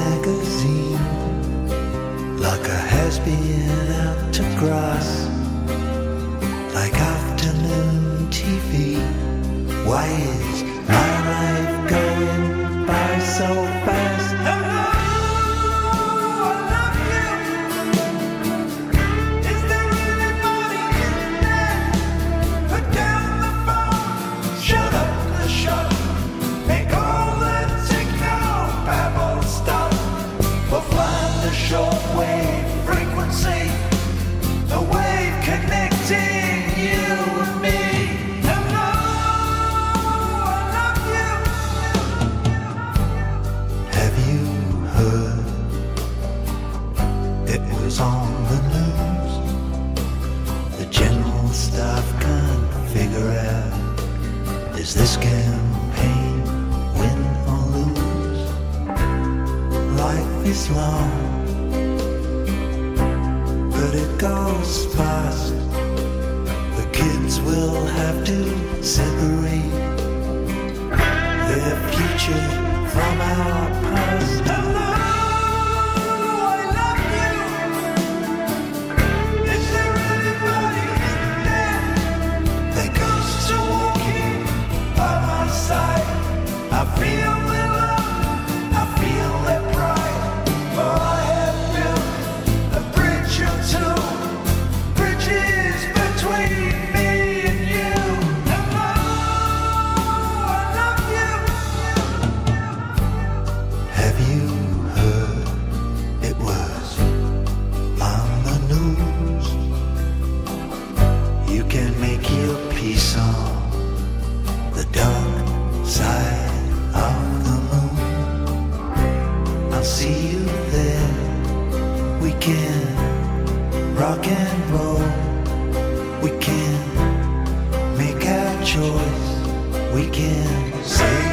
magazine, like a has-been out to grass, like afternoon TV. Why is my life going by so fast? Shortwave frequency, the wave connecting you and me. Hello, I love you. Have you heard? It was on the news. The general staff can't figure out, is this campaign win or lose? Life is long, but it goes fast. The kids will have to separate their future from our past. Hello, I love you. Is there anybody in there that goes to walking by my side? I feel their love, I feel their pride. Oh, I have built a bridge or two, bridges between me and you. Hello, I love you. Have you heard? It was on the news. You can make your peace on the dark side of the moon. I'll see you there. We can rock and roll. We can make our choice. We can say